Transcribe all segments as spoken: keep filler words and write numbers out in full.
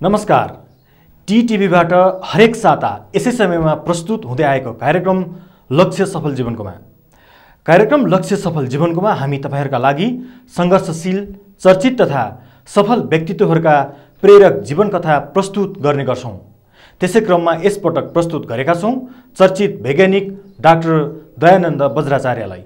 नमस्कार। टिटिभीबाट हरेक साता यसै समयमा प्रस्तुत हुँदै आएको कार्यक्रम लक्ष्य सफल जीवनकोमा कार्यक्रम लक्ष्य सफल जीवनकोमा हामी तपाईहरुका लागि संघर्षशील, चर्चित तथा सफल व्यक्तित्वहरूका प्रेरक जीवन कथा प्रस्तुत गर्ने गर्छौं। त्यसै क्रममा यस पटक प्रस्तुत गरेका छौं चर्चित वैज्ञानिक डाक्टर दयानन्द बज्राचार्यलाई।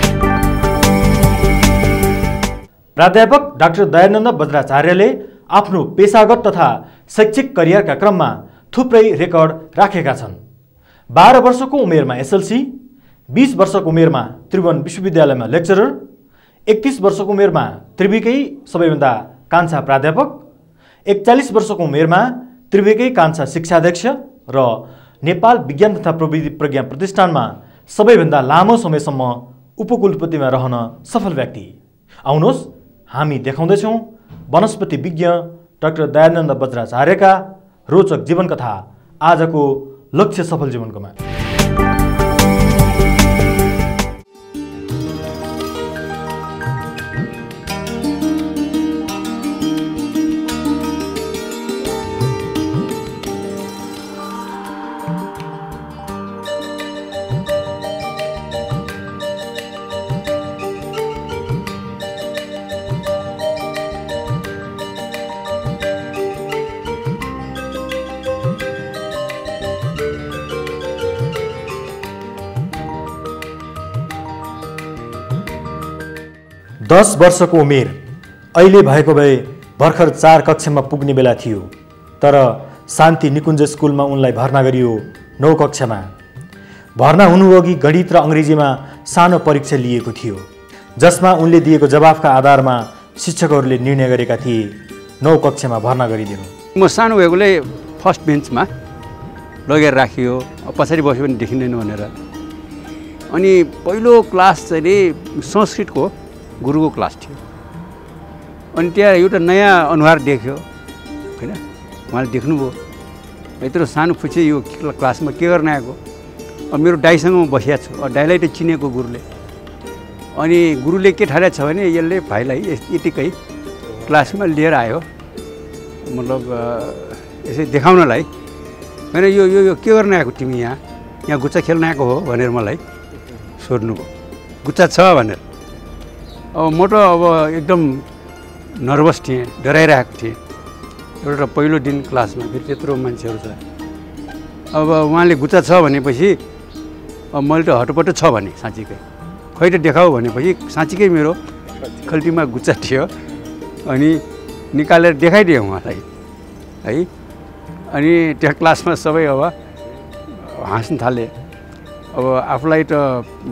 प्राध्यापक डाक्टर दयानन्द बज्राचार्यले आफ्नो पेशागत तथा शैक्षिक करियरका क्रममा थुप्रै रेकर्ड राखेका छन्। बाह्र वर्षको उमेरमा एसएलसी, बीस वर्षको उमेरमा त्रिभुवन विश्वविद्यालयमा लेक्चरर, एकतीस वर्षको उमेरमा त्रिविकै सबैभन्दा कान्छा प्राध्यापक, एकचालीस वर्षको उमेरमा त्रिविकै कान्छा शिक्षाध्यक्ष र नेपाल विज्ञान तथा प्रविधि प्रज्ञा प्रतिष्ठानमा सबैभन्दा लामो समयसम्म उपकुलपतिमा रहन सफल व्यक्ति। आउनुहोस् हामी देखाउँदैछौँ वनस्पति विज्ञ डाक्टर दयानन्द बज्राचार्यका रोचक जीवन कथा आजको लक्ष्य सफल जीवनकोमा। दस वर्षको उमेर अहिले भएको भए भर्खर चार कक्षामा पुग्ने बेला थियो, तर शान्ति निकुञ्ज स्कुलमा उनलाई भर्ना गरियो नौ कक्षामा। भर्ना हुनुअघि गणित र अङ्ग्रेजीमा सानो परीक्षा लिएको थियो, जसमा उनले दिएको जवाफका आधारमा शिक्षकहरूले निर्णय गरेका थिए नौ कक्षामा भर्ना गरिदिनु। म सानो भएकोले फर्स्ट बेन्चमा लगेर राखियो, पछाडि बस्यो पनि देखिँदैन भनेर। अनि पहिलो क्लास चाहिँ संस्कृतको गुरुको क्लास थियो। अनि त्यहाँ एउटा नयाँ अनुहार देख्यो हैन, उहाँले देख्नुभयो यत्रो सानो फुच्चे यो क्लासमा के गर्न आएको। अब मेरो दाइसँग म बसिया छु, दाइलाई त चिनेको गुरुले। अनि गुरुले के ठानेको छ भने यसले भाइलाई यतिकै क्लासमा लिएर आयो, मतलब यसै देखाउनलाई। होइन यो यो यो के गर्न आएको तिमी यहाँ यहाँ गुच्चा खेल्न आएको हो भनेर मलाई सोध्नुभयो। गुच्चा छ भनेर। अब म त अब एकदम नर्भस थिएँ, डराइरहेको थिएँ। एउटा पहिलो दिन क्लासमा फेरि त्यत्रो मान्छेहरू छ। अब उहाँले गुच्चा छ भनेपछि अब मैले त हटपट छ भने साँच्चीकै, खै त देखाऊ भनेपछि साँच्चीकै मेरो खल्टीमा गुच्चा थियो। अनि निकालेर देखाइदिएँ उहाँलाई है। अनि त्यहाँ क्लासमा सबै अब हाँस्न थाले। अब आफूलाई त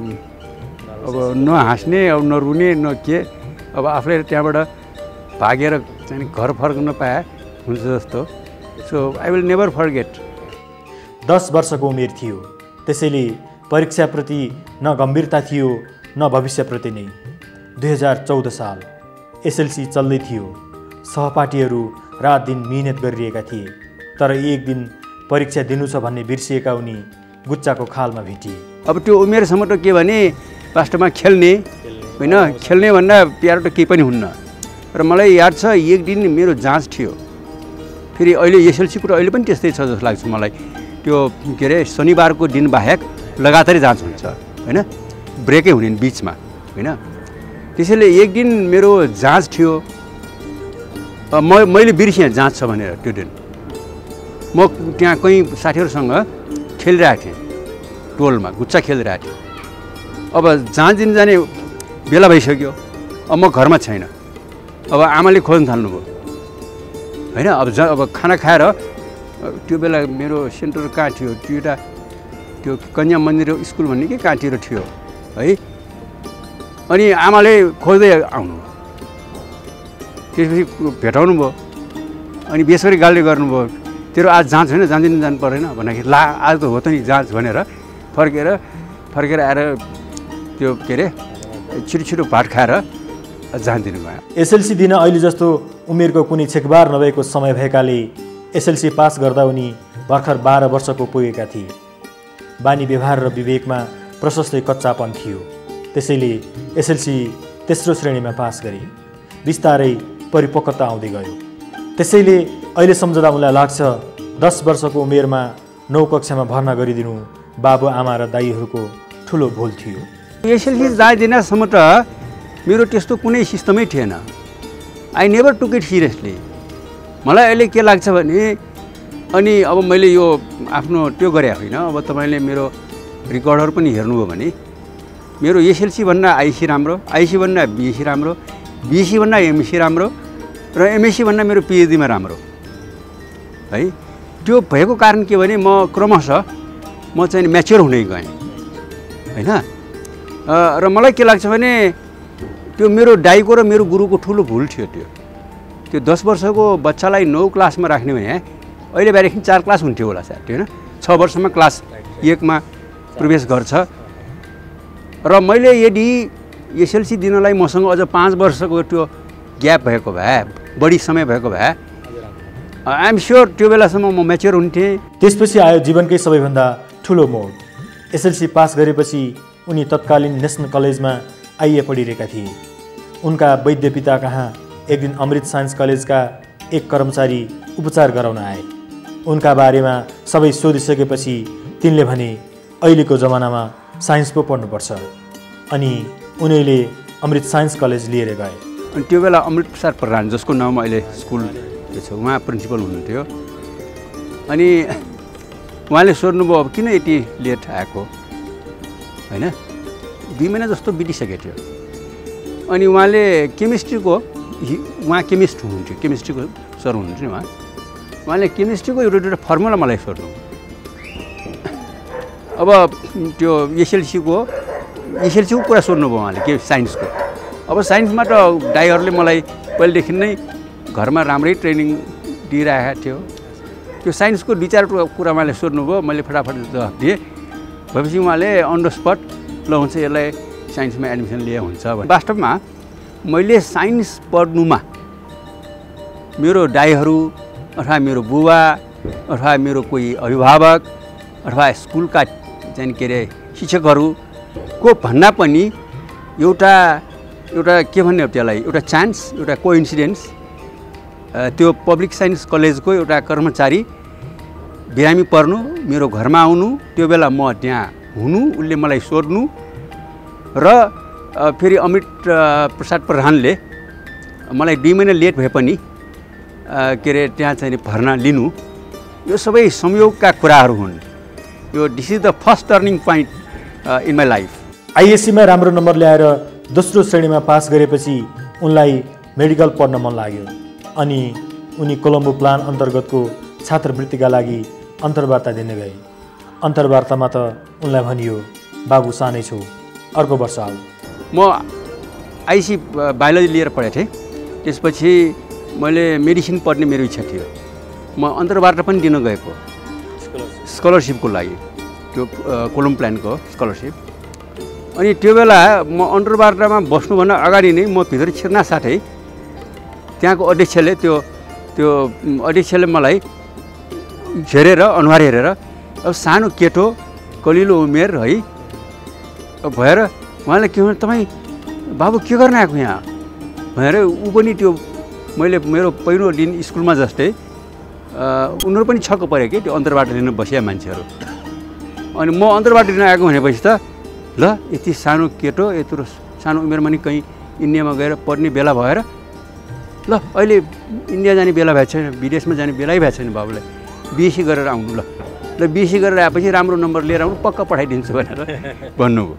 अब नहाँस्ने, अब नरुने, न के, अब आफूले त्यहाँबाट भागेर चाहिँ घर फर्कन पाए हुन्छ जस्तो। So I will never forget. दस वर्षको उमेर थियो, त्यसैले परीक्षाप्रति न गम्भीरता थियो न भविष्यप्रति नै। दुई हजार चौध साल एसएलसी चल्दै थियो। सहपाठीहरू रात दिन मिहिनेत गरिरहेका थिए, तर एक दिन परीक्षा दिनु छ भन्ने बिर्सिएका उनी गुच्चाको खालमा भेटिए। अब त्यो उमेरसम्म त के भने वास्तवमा खेल्ने होइन, खेल्ने भन्दा प्यारो त केही पनि हुन्न। र मलाई याद छ एक दिन मेरो जाँच थियो। फेरि अहिले एसएलसीको त अहिले पनि त्यस्तै छ जस्तो लाग्छ मलाई। त्यो के अरे शनिबारको दिन बाहेक लगातारै जाँच हुन्छ होइन, ब्रेकै हुने बिचमा होइन। त्यसैले एक दिन मेरो जाँच थियो। म मैले बिर्सेँ जाँच छ भनेर। त्यो दिन म त्यहाँ कहीँ साथीहरूसँग खेलिरहेको थिएँ, टोलमा गुच्चा खेलिरहेको थिएँ। अब जाँच दिन जाने बेला भइसक्यो। अब म घरमा छैन। अब आमाले खोज्न थाल्नुभयो होइन। अब ज अब खाना खाएर त्यो बेला मेरो सेन्टर कहाँ थियो, त्यो एउटा त्यो कन्या मन्दिर स्कुल भन्ने कि कहाँतिर थियो है। अनि आमाले खोज्दै आउनु, त्यसपछि भेटाउनु भयो। अनि बेसरी गाली गर्नुभयो, तेरो आज जाँच होइन, जाँदिन जानु परेन भन्दाखेरि ला आज त हो त नि जाँच भनेर फर्केर फर्केर आएर त्यो के अरे छिटो छिटो भात खाएर जाँदिनु भयो। एसएलसी दिन अहिले जस्तो उमेरको कुनै छेकबार नभएको समय भएकाले एसएलसी पास गर्दा उनी भर्खर बाह्र वर्षको पुगेका थिए। बानी व्यवहार र विवेकमा प्रशस्तै कच्चापन थियो, त्यसैले एसएलसी तेस्रो श्रेणीमा पास गरे। बिस्तारै परिपक्वता आउँदै गयो। त्यसैले अहिले सम्झदा उनलाई लाग्छ दस वर्षको उमेरमा नौ कक्षामा भर्ना गरिदिनु बाबु आमा र दाईहरूको ठुलो भुल थियो। एसएलसी जाँदिनसम्म त मेरो त्यस्तो कुनै सिस्टमै थिएन। I never took it seriously. मलाई अहिले के लाग्छ भने अनि अब मैले यो आफ्नो त्यो गरे होइन, अब तपाईँले मेरो रेकर्डहरू पनि हेर्नुभयो भने मेरो एसएलसी भन्दा आइसी राम्रो, आइसी भन्दा बिएससी राम्रो, बिएससी भन्दा एमएससी राम्रो र एमएससी भन्दा मेरो पिएचडीमा राम्रो है। त्यो भएको कारण के भने म क्रमशः म चाहिँ म्याच्योर हुँदै गएँ होइन। र मलाई के लाग्छ भने त्यो मेरो दाइको र मेरो गुरुको ठुलो भुल थियो। त्यो त्यो दस वर्षको बच्चालाई नौ क्लासमा राख्ने भने अहिले बाहिरदेखि चार क्लास हुन्थ्यो होला सायद होइन। छ वर्षमा क्लास एकमा प्रवेश गर्छ र मैले यदि एसएलसी दिनलाई मसँग अझ पाँच वर्षको त्यो ग्याप भएको भए, बढी समय भएको भए आई एम स्योर त्यो बेलासम्म म म्याच्योर हुन्थेँ। त्यसपछि आयो जीवनकै सबैभन्दा ठुलो मोड। एसएलसी पास गरेपछि उनी तत्कालीन नेसनल कलेजमा आइए पढिरहेका थिए। उनका वैद्य पिता कहाँ एक दिन अमृत साइन्स कलेजका एक कर्मचारी उपचार गराउन आए। उनका बारेमा सबै सोधिसकेपछि तिनले भने अहिलेको जमानामा साइन्स पो पढ्नुपर्छ। अनि उनीले अमृत साइन्स कलेज लिएर गए। अनि त्यो बेला अमृत प्रसाद प्रधान, जसको नाम अहिले स्कुल के छ, उहाँ प्रिन्सिपल हुनुहुन्थ्यो। अनि उहाँले सोध्नुभयो अब किन यति लेट आएको होइन, दुई महिना जस्तो बितिसकेको थियो। अनि उहाँले केमिस्ट्रीको, उहाँ केमिस्ट हुनुहुन्थ्यो, केमिस्ट्रीको सर हुनुहुन्थ्यो उहाँ, उहाँले केमिस्ट्रीको एउटा एउटा फर्मुला मलाई सोध्नु। अब त्यो एसएलसीको एसएलसीको कुरा सोध्नुभयो उहाँले, के साइन्सको। अब साइन्समा त दाइहरूले मलाई पहिलेदेखि नै घरमा राम्रै ट्रेनिङ दिइरहेको थियो। त्यो साइन्सको दुई चारवटा कुरा उहाँले सोध्नुभयो, मैले फटाफट जवाफ दिएँ। भएपछि उहाँले अन द स्पट ल हुन्छ यसलाई साइन्समा एडमिसन लिए हुन्छ भने। वास्तवमा मैले साइन्स पढ्नुमा मेरो दाइहरू अथवा मेरो बुबा अथवा मेरो कोही अभिभावक अथवा स्कुलका चाहिँ के अरे शिक्षकहरूको भन्दा पनि एउटा एउटा के भन्ने हो त्यसलाई, एउटा चान्स, एउटा कोइन्सिडेन्स। त्यो पब्लिक साइन्स कलेजको एउटा कर्मचारी बिरामी पर्नु, मेरो घरमा आउनु, त्यो बेला म त्यहाँ हुनु, उसले मलाई सोध्नु र फेरि अमृत प्रसाद प्रधानले मलाई दुई महिना लेट भए पनि के अरे त्यहाँ चाहिँ भर्ना लिनु, यो सबै संयोगका कुराहरू हुन्। यो this is the first turning point in my life. आइएससीमा राम्रो नम्बर ल्याएर दोस्रो श्रेणीमा पास गरेपछि उनलाई मेडिकल पढ्न मन लाग्यो। अनि उनी कोलम्बो प्लान अन्तर्गतको छात्रवृत्तिका लागि अन्तर्वार्ता दिन गए। अन्तर्वार्तामा त उनलाई भनियो बाबु सानै छौ, अर्को वर्ष आऊ। म आइसी बायोलोजी लिएर पढेको थिएँ। त्यसपछि मैले मेडिसिन पढ्ने मेरो इच्छा थियो। म अन्तर्वार्ता पनि दिन गएको स्कलरसिपको लागि, त्यो कोलम्बो प्लानको स्कलरसिप। अनि त्यो बेला म अन्तर्वार्तामा बस्नुभन्दा अगाडि नै म भित्र छिर्न साथै त्यहाँको अध्यक्षले त्यो त्यो अध्यक्षले मलाई हेरेर अनुहार हेरेर अब सानो केटो कलिलो उमेर है भएर उहाँले के भन्नु, तपाईँ बाबु के गर्न आएको यहाँ भनेर ऊ पनि त्यो मैले मेरो पहिलो दिन स्कुलमा जस्तै उनीहरू पनि छक्क परे कि त्यो अन्तर्वार्ता लिन बसिया मान्छेहरू। अनि म अन्तर्वार्ता लिन आएको भनेपछि त ल यति सानो केटो यत्रो सानो उमेरमा नि कहीँ इन्डियामा गएर पढ्ने बेला भएर ल अहिले इन्डिया जाने बेला भएको छैन, विदेशमा जाने बेलै भएको छैन, बाबुलाई बिएससी गरेर आउनु ल ल बिएससी गरेर आएपछि राम्रो नम्बर लिएर आउनु, पक्का पठाइदिन्छु भनेर भन्नुभयो।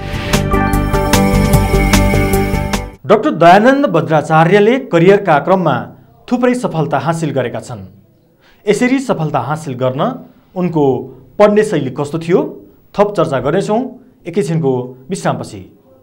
डाक्टर दयानन्द बज्राचार्यले करियरका क्रममा थुप्रै सफलता हासिल गरेका छन्। यसरी सफलता हासिल गर्न उनको पढ्ने शैली कस्तो थियो, थप चर्चा गर्नेछौँ एकैछिनको विश्रामपछि।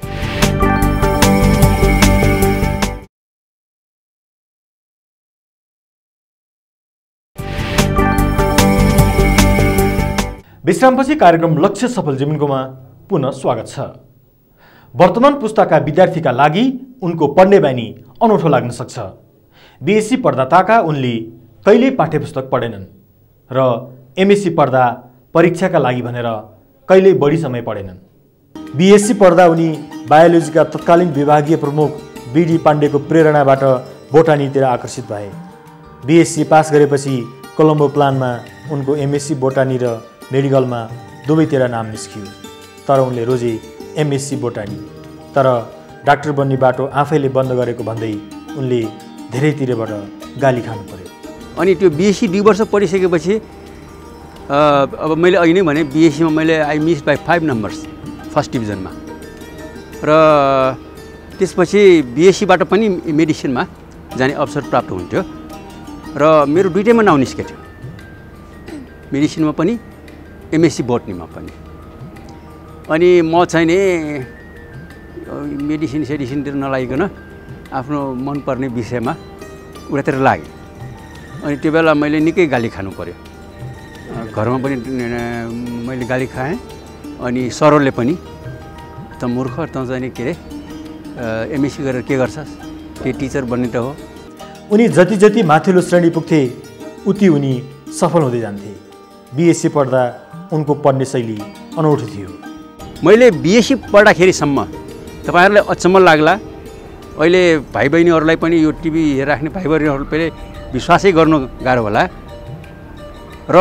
विश्रामपछि कार्यक्रम लक्ष्य सफल जीवनकोमा पुनः स्वागत छ। वर्तमान पुस्ताका विद्यार्थीका लागि उनको पढ्ने बानी अनौठो लाग्न सक्छ। बिएससी पढ्दा ताका उनले कहिल्यै पाठ्यपुस्तक पढेनन् र एमएससी पढ्दा परीक्षाका लागि भनेर कहिल्यै बढी समय पढेनन्। बिएससी पढ्दा उनी बायोलोजीका तत्कालीन विभागीय प्रमुख बिडी पाण्डेको प्रेरणाबाट बोटानीतिर आकर्षित भए। बिएससी पास गरेपछि कोलम्बो प्लानमा उनको एमएससी बोटानी र मेडिकलमा दुवैतिर नाम निस्कियो। तर उनले रोजे एमएससी बोटानी, तर डाक्टर बन्ने बाटो आफैले बन्द गरेको भन्दै उनले धेरैतिरबाट गाली खानु पर्यो। अनि त्यो बिएससी दुई वर्ष पढिसकेपछि अब मैले अघि नै भने बिएससीमा मैले I miss by five numbers first डिभिजनमा, र त्यसपछि बिएससीबाट पनि मेडिसिनमा जाने अवसर प्राप्त हुन्थ्यो र मेरो दुइटैमा नाउँ निस्केथ्यो, मेडिसिनमा पनि एमएससी बोटनीमा पनि। अनि म चाहिँ नि मेडिसिन सेडिसिनतिर नलागिकन आफ्नो मनपर्ने विषयमा उतातिर लागेँ। अनि त्यो बेला मैले निकै गाली खानु पर्यो, घरमा पनि मैले गाली खाएँ। अनि सरले पनि त मूर्ख त चाहिँ के अरे एमएससी गरेर के गर्छस्, त्यो टिचर बन्ने त हो। उनी जति जति माथिल्लो श्रेणी पुग्थे उति उनी सफल हुँदै जान्थे। बिएससी पढ्दा उनको पढ्ने शैली अनौठो थियो। मैले बिएससी पढ्दाखेरिसम्म तपाईँहरूलाई अचम्म लाग्ला, अहिले भाइ बहिनीहरूलाई पनि यो टिभी हेरिराख्ने भाइ बहिनीहरूले विश्वासै गर्नु गाह्रो होला। र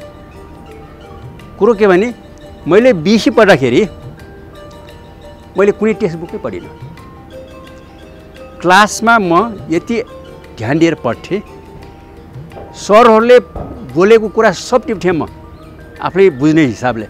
कुरो के भने मैले बिएससी पढ्दाखेरि मैले कुनै टेक्स्ट बुकै पढिनँ। क्लासमा म यति ध्यान दिएर पढ्थेँ, सरहरूले बोलेको कुरा सब टिप्थेँ म आफूले बुझ्ने हिसाबले,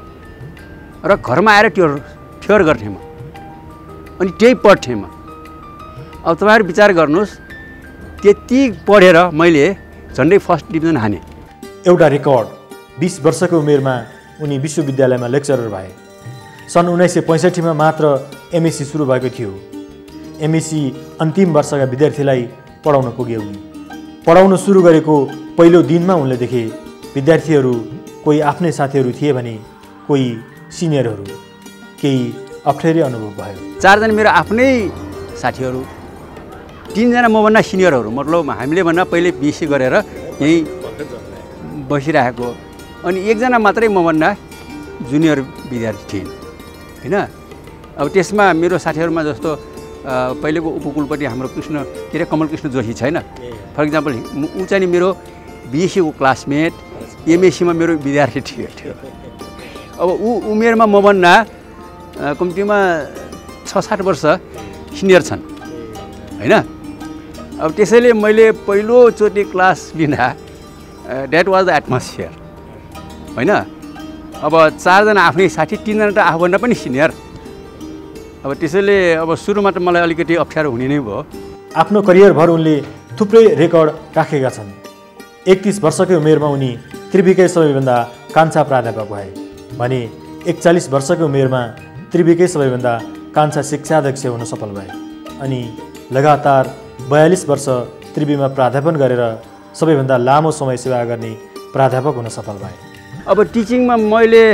र घरमा आएर त्यो ठ्योर गर्थेँ म, अनि त्यही पढ्थेँ म। अब तपाईँहरू विचार गर्नुहोस्, त्यति पढेर मैले झन्डै फर्स्ट डिभिजन हाने। एउटा रेकर्ड, बिस वर्षको उमेरमा उनी विश्वविद्यालयमा लेक्चरर भए। सन् उन्नाइस सय पैँसठीमा मात्र एमएससी सुरु भएको थियो। एमएससी अन्तिम वर्षका विद्यार्थीलाई पढाउन पुगे उनी। पढाउन सुरु गरेको पहिलो दिनमा उनले देखे विद्यार्थीहरू कोही आफ्नै साथीहरू थिए भने कोही सिनियरहरू। केही अप्ठ्यारै अनुभव भयो। चारजना मेरो आफ्नै साथीहरू, तिनजना मभन्दा सिनियरहरू, मतलब हामीले भन्दा पहिले बिएससी गरेर यहीँ बसिरहेको, अनि एकजना मात्रै मभन्दा जुनियर विद्यार्थी थिइन् होइन। अब त्यसमा मेरो साथीहरूमा जस्तो पहिलेको उपकुलपति हाम्रो कृष्ण के अरे कमल कृष्ण जोशी छैन, फर इक्जाम्पल ऊ चाहिँ नि मेरो बिएससीको क्लासमेट, एमएससीमा मेरो विद्यार्थी थियो थियो अब ऊ उमेरमा मभन्दा कम्तीमा छ सात वर्ष सिनियर छन् होइन। अब त्यसैले मैले पहिलोचोटि क्लास लिँदा द्याट वाज द एटमोस्फियर होइन। अब चारजना आफ्नै साथी, तिनजना त आफूभन्दा पनि सिनियर। अब त्यसैले अब सुरुमा त मलाई अलिकति अप्ठ्यारो हुने नै भयो। आफ्नो करियरभर उनले थुप्रै रेकर्ड राखेका छन्। एकतिस वर्षकै उमेरमा उनी त्रिविकै सबैभन्दा कान्छा प्राध्यापक भए भने एकचालिस वर्षको उमेरमा त्रिविकै सबैभन्दा कान्छा शिक्षाध्यक्ष हुन सफल भए। अनि लगातार बयालिस वर्ष त्रिवीमा प्राध्यापन गरेर सबैभन्दा लामो समय सेवा गर्ने प्राध्यापक हुन सफल भए। अब टिचिङमा मैले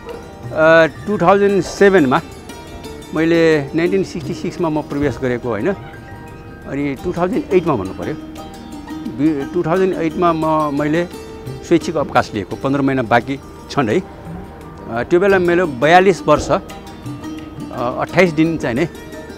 टु थाउजन्ड सेभेनमा मैले नाइन्टिन सिक्सटी सिक्समा म प्रवेश गरेको होइन। अनि टु थाउजन्ड एटमा भन्नु पऱ्यो, टु थाउजन्ड एटमा म मैले शैक्षिक अवकाश लिएको, पन्ध्र महिना बाँकी छन् है। त्यो बेला मेरो बयालिस वर्ष अट्ठाइस दिन चाहिँ नि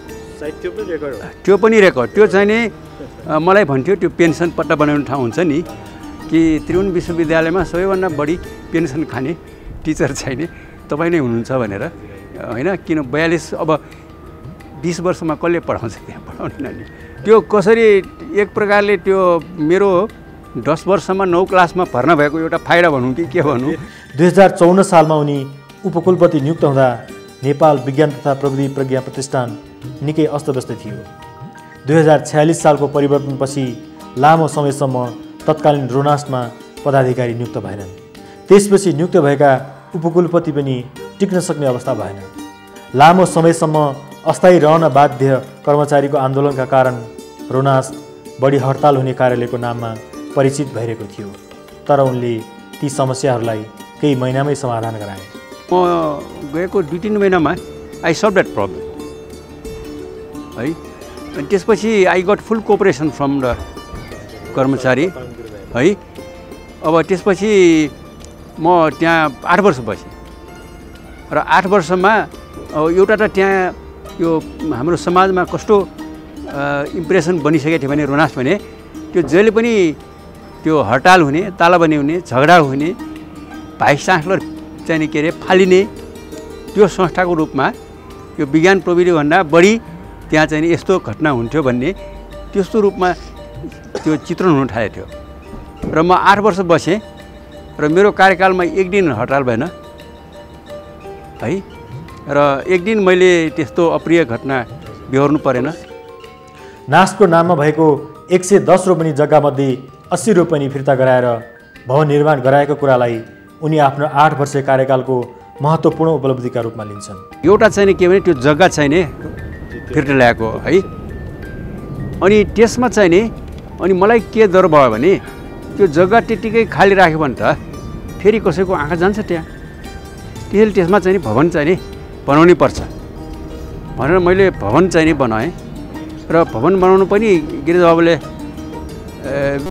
त्यो पनि रेकर्ड, त्यो चाहिँ नि मलाई भन्थ्यो त्यो पेन्सन पट्टा बनाउने ठाउँ हुन्छ नि कि त्रिभुवन विश्वविद्यालयमा सबैभन्दा बढी पेन्सन खाने टिचर चाहिँ नि तपाईँ नै हुनुहुन्छ भनेर होइन। किन बयालिस अब बिस वर्षमा कसले पढाउँछ, त्यहाँ पढाउने नानी। त्यो कसरी एक प्रकारले त्यो मेरो दस वर्षमा नौ क्लासमा भर्ना भएको एउटा फाइदा भनौँ कि के भनौँ। दुई हजार चौन्न सालमा उनी उपकुलपति नियुक्त हुँदा नेपाल विज्ञान तथा प्रविधि प्रज्ञा प्रतिष्ठान निकै अस्तव्यस्त थियो। दुई हजार छयालिस सालको परिवर्तनपछि लामो समयसम्म तत्कालीन रोनास्टमा पदाधिकारी नियुक्त भएनन्। त्यसपछि नियुक्त भएका उपकुलपति पनि टिक्न सक्ने अवस्था भएन। लामो समयसम्म अस्थायी रहन बाध्य कर्मचारीको आन्दोलनका कारण रोनास्ट बढी हडताल हुने कार्यालयको नाममा परिचित भइरहेको थियो। तर उनले ती समस्याहरूलाई केही महिनामै समाधान गराए। म गएको दुई तिन महिनामा आई सल्भ द्याट प्रब्लम है। अनि त्यसपछि I got full cooperation from the कर्मचारी है। अब त्यसपछि म त्यहाँ आठ वर्ष बसेँ र आठ वर्षमा एउटा त त्यहाँ यो हाम्रो समाजमा कस्तो इम्प्रेसन बनिसकेको थियो भने रोनास्ट भने त्यो जहिले पनि त्यो हडताल हुने, तालाबन्दी हुने, झगडा हुने, भाइस चान्सलर चाहिँ के अरे फालिने त्यो संस्थाको रूपमा यो विज्ञान प्रविधिभन्दा बढी त्यहाँ चाहिँ यस्तो घटना हुन्थ्यो भन्ने त्यस्तो रूपमा त्यो चित्रण हुन थालेको थियो। र म आठ वर्ष बसेँ र मेरो कार्यकालमा एक दिन हडताल भएन है, र एक दिन मैले त्यस्तो अप्रिय घटना बेहोर्नु परेन। नासको नाममा भएको एक सय दस रोपनी जग्गामध्ये अस्सी रोपनी फिर्ता गराएर भवन निर्माण गराएको कुरालाई उनी आफ्नो आठ वर्ष कार्यकालको महत्त्वपूर्ण उपलब्धिका रूपमा लिन्छन्। एउटा चाहिँ के भने त्यो जग्गा चाहिँ नि फिर्ता ल्याएको है, अनि त्यसमा चाहिँ नि अनि मलाई के डर भयो भने त्यो जग्गा त्यतिकै खाली राख्यो भने त फेरि कसैको आँखा जान्छ त्यहाँ, त्यसैले त्यसमा चाहिँ नि भवन चाहिँ नि बनाउनै पर्छ भनेर मैले भवन चाहिँ नि बनाएँ। र भवन बनाउनु पनि गिरिजा बाबुले